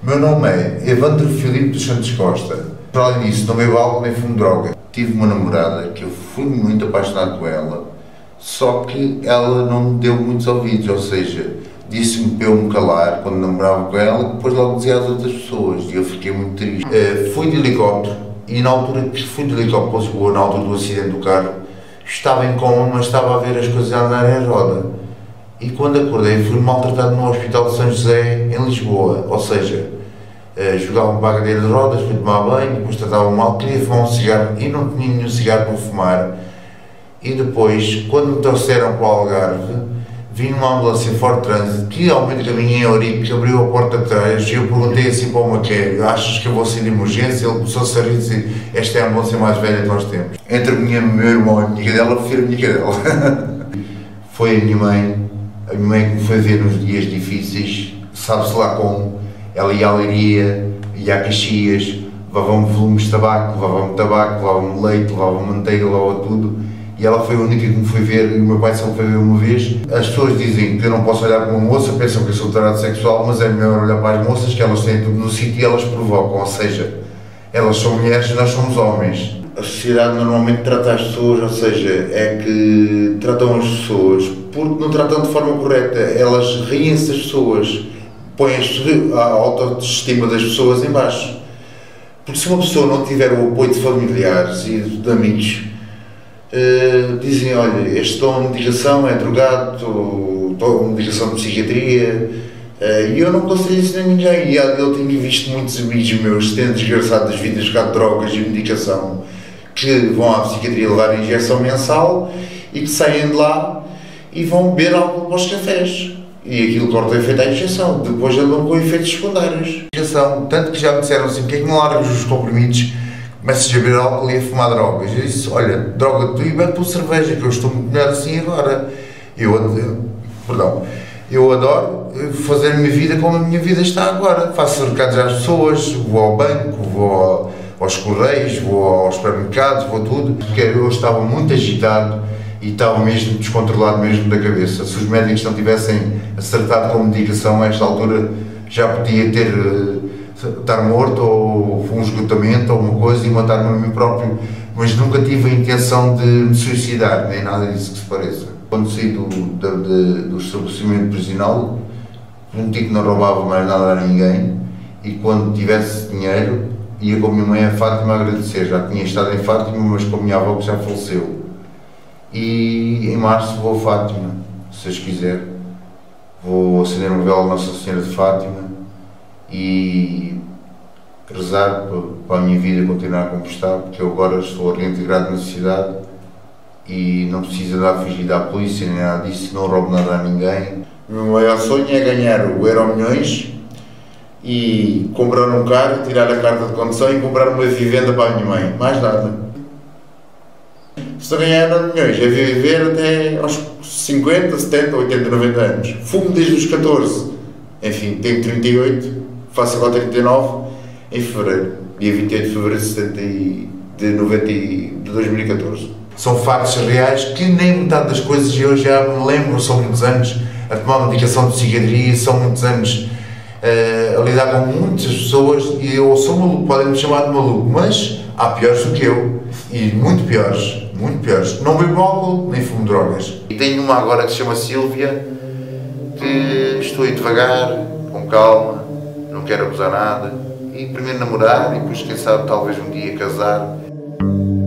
O meu nome é Evandro Filipe dos Santos Costa. Para além disso, não bebo álcool nem fumo droga. Tive uma namorada que eu fui muito apaixonado com ela, só que ela não me deu muitos ouvidos, ou seja, disse-me para eu me calar quando namorava com ela, depois logo dizia às outras pessoas, e eu fiquei muito triste. Fui de helicóptero, e na altura que fui de helicóptero para Lisboa, na altura do acidente do carro, estava em coma, mas estava a ver as coisas a andar em roda. E quando acordei, fui maltratado no Hospital de São José, em Lisboa, ou seja, jogavam para a cadeira de rodas, fui tomar banho, depois tratavam mal, queria fumar um cigarro e não tinha nenhum cigarro para fumar. E depois, quando me trouxeram para o Algarve, vim numa ambulância Ford Transit, que ao meio do caminho em Eurique, abriu a porta de trás e eu perguntei assim para o maqueiro: achas que eu vou sair de emergência? Ele começou a rir e disse: esta é a ambulância mais velha que nós temos. Entre meu irmão e a minha cadela, prefiro a minha cadela. Foi a minha mãe que me foi ver nos dias difíceis, sabe-se lá como. Ela ia à Leiria, ia a Caxias, levava-me volumes de tabaco, levava-me leite, levava-me manteiga, levava tudo. E ela foi a única que me foi ver, e o meu pai só me foi ver uma vez. As pessoas dizem que eu não posso olhar para uma moça, pensam que eu sou tarado sexual, mas é melhor olhar para as moças, que elas têm tudo no sítio e elas provocam, ou seja, elas são mulheres e nós somos homens. A sociedade normalmente trata as pessoas, ou seja, é que tratam as pessoas porque não tratam de forma correta, elas riem-se das pessoas, põem a autoestima das pessoas em baixo. Porque se uma pessoa não tiver o apoio de familiares e de amigos, dizem: olha, este tom de medicação é drogado, tom de medicação de psiquiatria, e eu não consigo isso a ninguém. E eu tenho visto muitos amigos meus tendo desgraçado das vidas por drogas e medicação, que vão à psiquiatria levar a injeção mensal e que saem de lá e vão beber álcool para os cafés. E aquilo corta o efeito à injeção, depois andam com efeitos secundários. Tanto que já me disseram assim: porque é que não largas os comprimidos, começas a beber álcool e a fumar drogas? Eu disse: olha, droga-te tu e bebe por cerveja, que eu estou muito melhor assim agora. Eu adoro fazer a minha vida como a minha vida está agora. Faço recados às pessoas, vou ao banco, vou aos correios, vou aos supermercados, vou tudo, porque eu estava muito agitado e estava mesmo descontrolado mesmo da cabeça. Se os médicos não tivessem acertado com a medicação, a esta altura já podia estar morto, ou um esgotamento, ou uma coisa, e matar-me a mim próprio, mas nunca tive a intenção de me suicidar, nem nada disso que se pareça. Quando saí do estabelecimento prisional, prometi que não roubava mais nada a ninguém, e quando tivesse dinheiro, ia com a minha mãe a Fátima a agradecer. Já tinha estado em Fátima, mas com a minha avó que já faleceu. E em março vou a Fátima, se Deus quiser. Vou acender uma vela à Nossa Senhora de Fátima e rezar para a minha vida continuar a conquistar, porque eu agora estou reintegrado na sociedade e não preciso dar fugida à polícia nem nada disso, não roubo nada a ninguém. O meu maior sonho é ganhar o Euromilhões e comprar um carro, tirar a carta de condução e comprar uma vivenda para a minha mãe, mais nada. Se eu ganhar Euromilhões, é viver até aos 50, 70, 80, 90 anos. Fumo desde os 14, enfim, tenho 38, faço agora 39 em fevereiro, dia 28 de fevereiro de 2014. São factos reais que nem metade das coisas eu já me lembro. São muitos anos a tomar medicação de psiquiatria, são muitos anos a lidar com muitas pessoas, e eu sou maluco, podem me chamar de maluco, mas há piores do que eu, e muito piores. Não bebo álcool, nem fumo drogas. E tenho uma agora que se chama Sílvia, que estou aí devagar, com calma, não quero abusar nada, e primeiro namorar, e depois, quem sabe, talvez um dia casar.